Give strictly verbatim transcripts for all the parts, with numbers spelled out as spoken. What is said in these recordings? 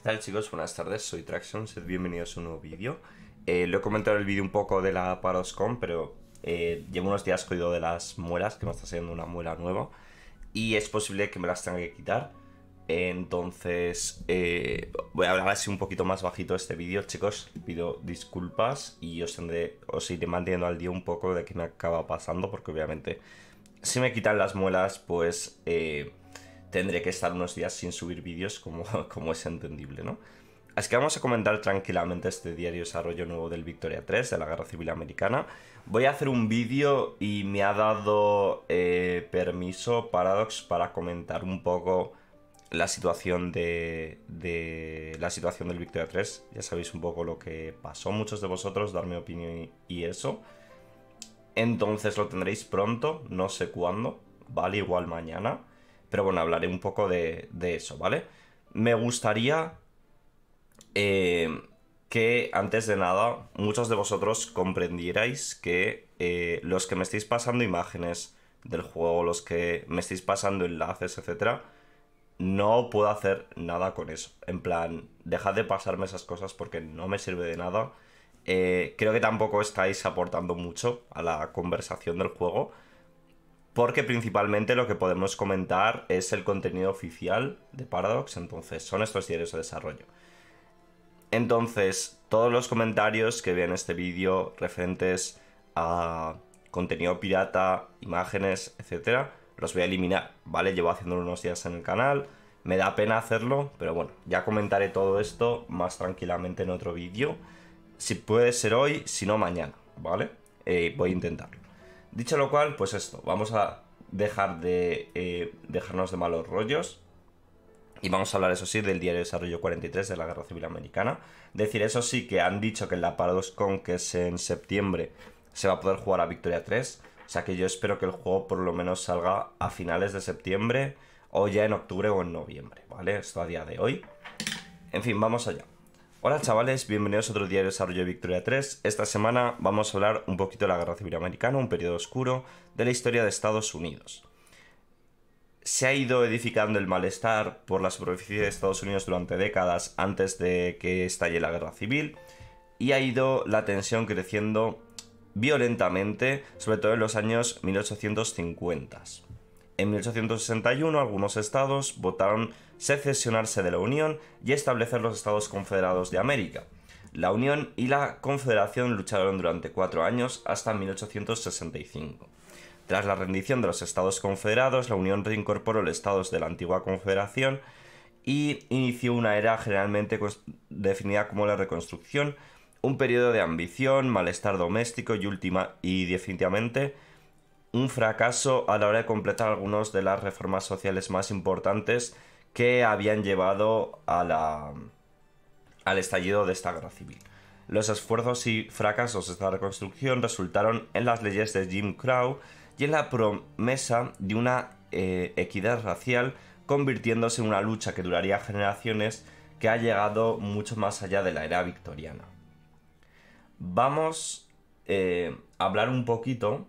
¿Qué tal, chicos? Buenas tardes, soy Traction, sed bienvenidos a un nuevo vídeo. Eh, lo he comentado en el vídeo un poco de la Paroscon, pero eh, llevo unos días jodido de las muelas, que me está saliendo una muela nueva, y es posible que me las tenga que quitar. Entonces, eh, voy a hablar así un poquito más bajito este vídeo, chicos. Pido disculpas y os, tendré, os iré manteniendo al día un poco de qué me acaba pasando, porque obviamente si me quitan las muelas, pues eh, tendré que estar unos días sin subir vídeos, como, como es entendible, ¿no? Así que vamos a comentar tranquilamente este diario desarrollo nuevo del Victoria tres, de la Guerra Civil Americana. Voy a hacer un vídeo y me ha dado eh, permiso Paradox para comentar un poco la situación de, de la situación del Victoria tres. Ya sabéis un poco lo que pasó, muchos de vosotros, dar mi opinión y, y eso. Entonces lo tendréis pronto, no sé cuándo, ¿vale? Igual mañana. Pero bueno, hablaré un poco de, de eso, ¿vale? Me gustaría eh, que antes de nada muchos de vosotros comprendierais que eh, los que me estáis pasando imágenes del juego, los que me estáis pasando enlaces, etcétera, no puedo hacer nada con eso. En plan, dejad de pasarme esas cosas porque no me sirve de nada. Eh, creo que tampoco estáis aportando mucho a la conversación del juego, porque principalmente lo que podemos comentar es el contenido oficial de Paradox, entonces son estos diarios de desarrollo. Entonces, todos los comentarios que vean este vídeo referentes a contenido pirata, imágenes, etcétera, los voy a eliminar, ¿vale? Llevo haciéndolo unos días en el canal, me da pena hacerlo, pero bueno, ya comentaré todo esto más tranquilamente en otro vídeo. Si puede ser hoy, si no mañana, ¿vale? Eh, voy a intentarlo. Dicho lo cual, pues esto, vamos a dejar de eh, dejarnos de malos rollos. Y vamos a hablar, eso sí, del diario de desarrollo cuarenta y tres de la Guerra Civil Americana. Decir, eso sí, que han dicho que en la Paroscon, que es en septiembre, se va a poder jugar a Victoria tres. O sea que yo espero que el juego por lo menos salga a finales de septiembre, o ya en octubre o en noviembre, ¿vale? Esto a día de hoy. En fin, vamos allá. Hola chavales, bienvenidos a otro diario de desarrollo de Victoria tres. Esta semana vamos a hablar un poquito de la Guerra Civil Americana, un periodo oscuro de la historia de Estados Unidos. Se ha ido edificando el malestar por la superficie de Estados Unidos durante décadas antes de que estalle la guerra civil, y ha ido la tensión creciendo violentamente, sobre todo en los años mil ochocientos cincuenta. En mil ochocientos sesenta y uno algunos estados votaron secesionarse de la Unión y establecer los Estados Confederados de América. La Unión y la Confederación lucharon durante cuatro años hasta mil ochocientos sesenta y cinco. Tras la rendición de los Estados Confederados, la Unión reincorporó los estados de la antigua Confederación y inició una era generalmente definida como la Reconstrucción, un periodo de ambición, malestar doméstico y, última, y definitivamente un fracaso a la hora de completar algunas de las reformas sociales más importantes que habían llevado a la, al estallido de esta guerra civil. Los esfuerzos y fracasos de esta reconstrucción resultaron en las leyes de Jim Crow y en la promesa de una eh, equidad racial, convirtiéndose en una lucha que duraría generaciones, que ha llegado mucho más allá de la era victoriana. Vamos eh, a hablar un poquito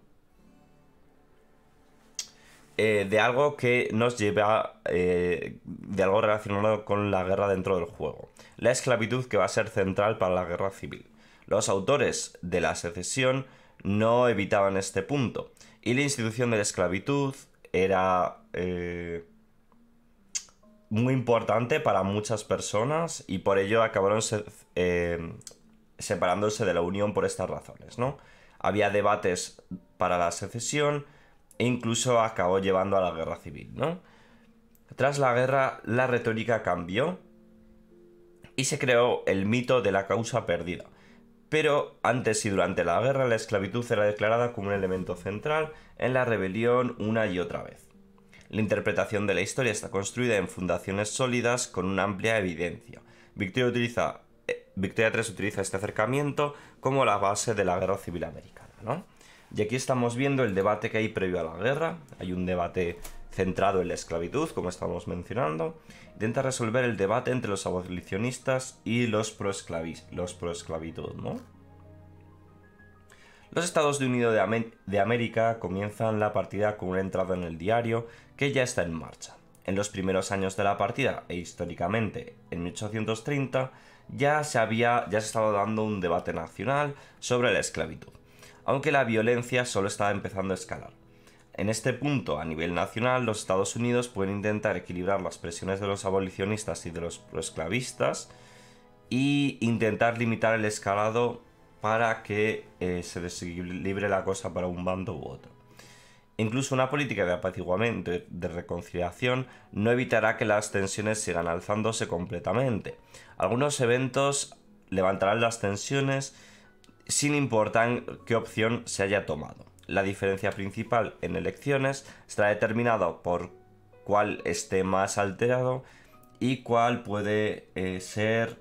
eh, de algo que nos lleva, eh, de algo relacionado con la guerra dentro del juego. La esclavitud, que va a ser central para la guerra civil. Los autores de la secesión no evitaban este punto, y la institución de la esclavitud era eh, muy importante para muchas personas, y por ello acabaron se, eh, separándose de la Unión por estas razones, ¿no? Había debates para la secesión e incluso acabó llevando a la guerra civil, ¿no? Tras la guerra, la retórica cambió y se creó el mito de la causa perdida. Pero antes y durante la guerra, la esclavitud era declarada como un elemento central en la rebelión una y otra vez. La interpretación de la historia está construida en fundaciones sólidas con una amplia evidencia. Victoria, utiliza, eh, Victoria tres utiliza este acercamiento como la base de la guerra civil americana, ¿no? Y aquí estamos viendo el debate que hay previo a la guerra. Hay un debate centrado en la esclavitud, como estamos mencionando. Intenta resolver el debate entre los abolicionistas y los pro-esclavitud, ¿no? Los Estados Unidos de, Amé de América comienzan la partida con una entrada en el diario que ya está en marcha. en los primeros años de la partida e históricamente en mil ochocientos treinta ya se había ya se estaba dando un debate nacional sobre la esclavitud, aunque la violencia solo estaba empezando a escalar. En este punto, a nivel nacional, los Estados Unidos pueden intentar equilibrar las presiones de los abolicionistas y de los proesclavistas y intentar limitar el escalado para que eh, se desequilibre la cosa para un bando u otro. Incluso una política de apaciguamiento y de reconciliación no evitará que las tensiones sigan alzándose completamente. Algunos eventos levantarán las tensiones sin importar qué opción se haya tomado. La diferencia principal en elecciones estará determinada por cuál esté más alterado y cuál puede eh, ser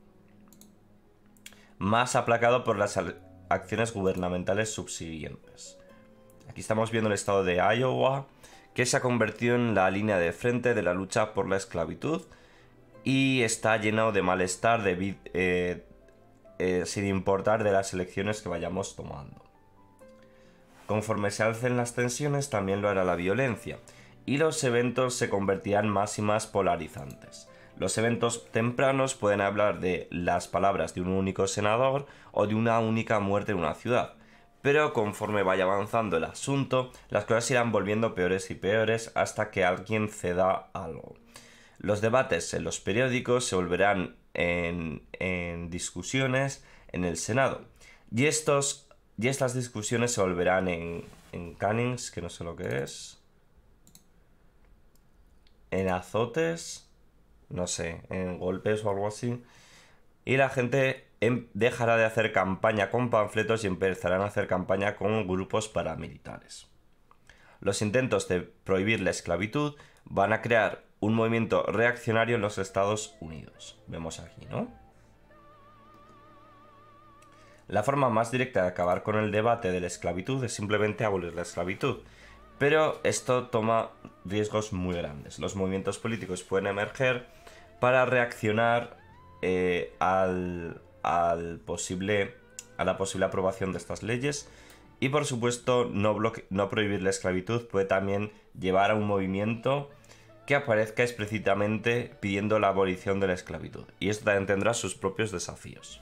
más aplacado por las acciones gubernamentales subsiguientes. Aquí estamos viendo el estado de Iowa, que se ha convertido en la línea de frente de la lucha por la esclavitud y está lleno de malestar de, eh, eh, sin importar de las elecciones que vayamos tomando. Conforme se alcen las tensiones, también lo hará la violencia, y los eventos se convertirán más y más polarizantes. Los eventos tempranos pueden hablar de las palabras de un único senador o de una única muerte en una ciudad, pero conforme vaya avanzando el asunto, las cosas irán volviendo peores y peores hasta que alguien ceda algo. Los debates en los periódicos se volverán en, en discusiones en el Senado, y, estos, y estas discusiones se volverán en, en cannings, que no sé lo que es, en azotes, no sé, en golpes o algo así, y la gente dejará de hacer campaña con panfletos y empezarán a hacer campaña con grupos paramilitares. Los intentos de prohibir la esclavitud van a crear un movimiento reaccionario en los Estados Unidos. Vemos aquí, ¿no? La forma más directa de acabar con el debate de la esclavitud es simplemente abolir la esclavitud, pero esto toma riesgos muy grandes. Los movimientos políticos pueden emerger para reaccionar eh, al Al posible, a la posible aprobación de estas leyes, y por supuesto no, bloque, no prohibir la esclavitud puede también llevar a un movimiento que aparezca explícitamente pidiendo la abolición de la esclavitud, y esto también tendrá sus propios desafíos.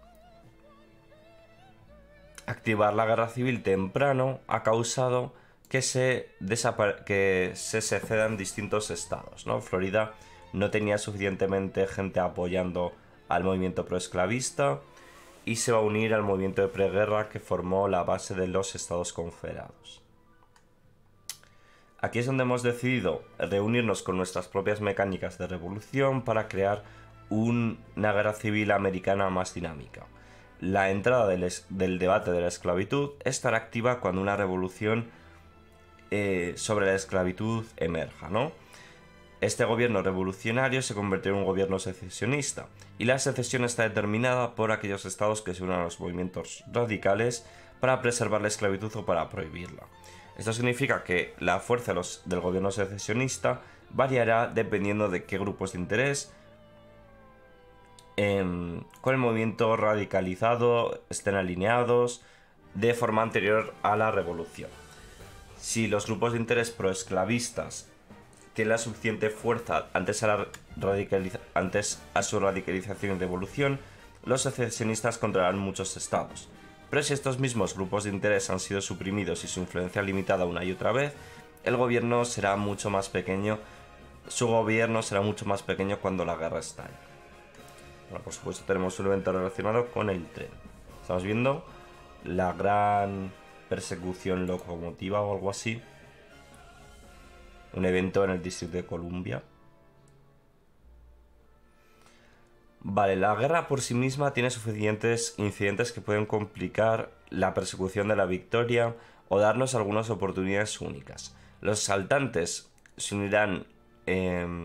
Activar la guerra civil temprano ha causado que se, que se secedan distintos estados, ¿no? Florida no tenía suficientemente gente apoyando al movimiento proesclavista y se va a unir al movimiento de preguerra que formó la base de los Estados Confederados. Aquí es donde hemos decidido reunirnos con nuestras propias mecánicas de revolución para crear un, una guerra civil americana más dinámica. La entrada del, del debate de la esclavitud estará activa cuando una revolución eh, sobre la esclavitud emerja, ¿no? Este gobierno revolucionario se convirtió en un gobierno secesionista, y la secesión está determinada por aquellos estados que se unan a los movimientos radicales para preservar la esclavitud o para prohibirla. Esto significa que la fuerza los, del gobierno secesionista variará dependiendo de qué grupos de interés eh, con el movimiento radicalizado estén alineados de forma anterior a la revolución. Si los grupos de interés proesclavistas tiene la suficiente fuerza antes a, la radicaliza antes a su radicalización y revolución, los secesionistas controlarán muchos estados. Pero si estos mismos grupos de interés han sido suprimidos y su influencia limitada una y otra vez, el gobierno será mucho más pequeño, su gobierno será mucho más pequeño cuando la guerra estalle. Bueno, por supuesto tenemos un evento relacionado con el tren. Estamos viendo la gran persecución locomotiva o algo así. Un evento en el Distrito de Columbia. Vale, la guerra por sí misma tiene suficientes incidentes que pueden complicar la persecución de la victoria o darnos algunas oportunidades únicas. Los asaltantes se unirán, eh,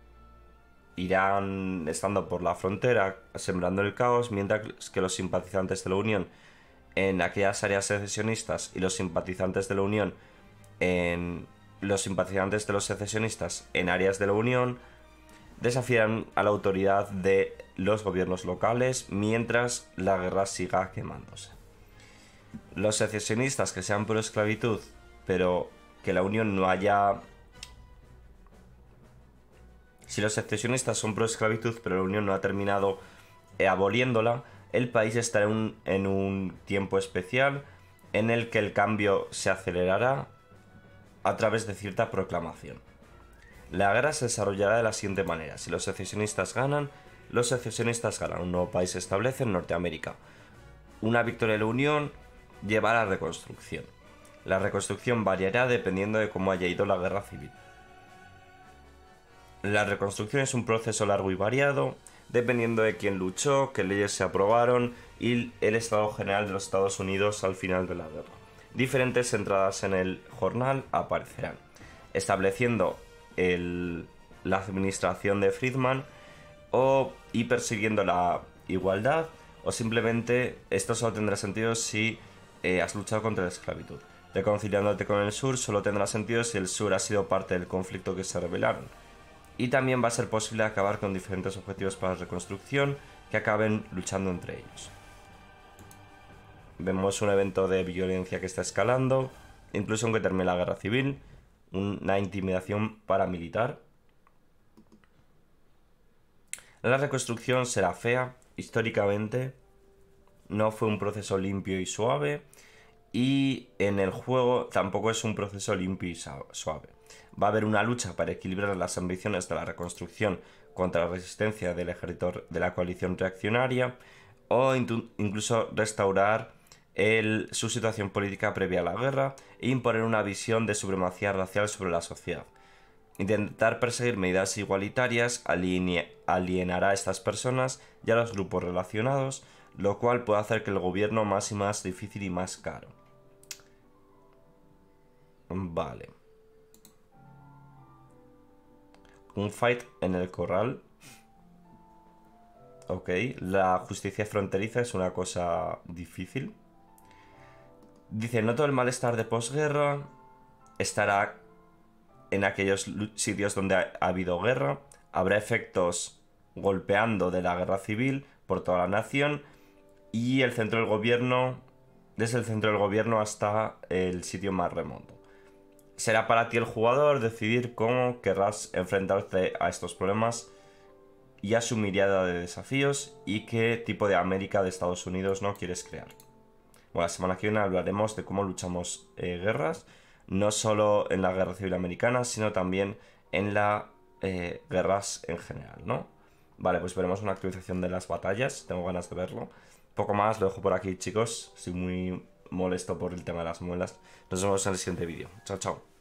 irán estando por la frontera, sembrando el caos, mientras que los simpatizantes de la Unión en aquellas áreas secesionistas y los simpatizantes de la Unión en... los simpatizantes de los secesionistas en áreas de la Unión desafían a la autoridad de los gobiernos locales mientras la guerra siga quemándose. Los secesionistas que sean pro esclavitud, pero que la Unión no haya Si los secesionistas son pro esclavitud, pero la Unión no ha terminado eh, aboliéndola, el país estará en un, en un tiempo especial en el que el cambio se acelerará a través de cierta proclamación. La guerra se desarrollará de la siguiente manera. Si los secesionistas ganan, los secesionistas ganan. Un nuevo país se establece en Norteamérica. Una victoria de la Unión lleva a la reconstrucción. La reconstrucción variará dependiendo de cómo haya ido la guerra civil. La reconstrucción es un proceso largo y variado, dependiendo de quién luchó, qué leyes se aprobaron y el estado general de los Estados Unidos al final de la guerra. Diferentes entradas en el jornal aparecerán, estableciendo el, la administración de Friedman o, y persiguiendo la igualdad, o simplemente esto solo tendrá sentido si eh, has luchado contra la esclavitud. Reconciliándote con el sur solo tendrá sentido si el sur ha sido parte del conflicto que se rebelaron. Y también va a ser posible acabar con diferentes objetivos para la reconstrucción que acaben luchando entre ellos. Vemos un evento de violencia que está escalando, incluso aunque termine la guerra civil, una intimidación paramilitar. La reconstrucción será fea, históricamente no fue un proceso limpio y suave, y en el juego tampoco es un proceso limpio y suave. Va a haber una lucha para equilibrar las ambiciones de la reconstrucción contra la resistencia del ejército de la coalición reaccionaria o incluso restaurar el, su situación política previa a la guerra e imponer una visión de supremacía racial sobre la sociedad. Intentar perseguir medidas igualitarias alienará a estas personas y a los grupos relacionados, lo cual puede hacer que el gobierno más y más difícil y más caro. Vale. Un fight en el corral. Ok, la justicia fronteriza es una cosa difícil. Dice, no todo el malestar de posguerra estará en aquellos sitios donde ha, ha habido guerra. Habrá efectos golpeando de la guerra civil por toda la nación y el centro del gobierno, desde el centro del gobierno hasta el sitio más remoto. Será para ti el jugador decidir cómo querrás enfrentarte a estos problemas y a su mirada de desafíos y qué tipo de América de Estados Unidos no quieres crear. Bueno, la semana que viene hablaremos de cómo luchamos eh, guerras, no solo en la guerra civil americana, sino también en las eh, guerras en general, ¿no? Vale, pues veremos una actualización de las batallas, tengo ganas de verlo. Poco más, lo dejo por aquí, chicos, estoy muy molesto por el tema de las muelas. Nos vemos en el siguiente vídeo. Chao, chao.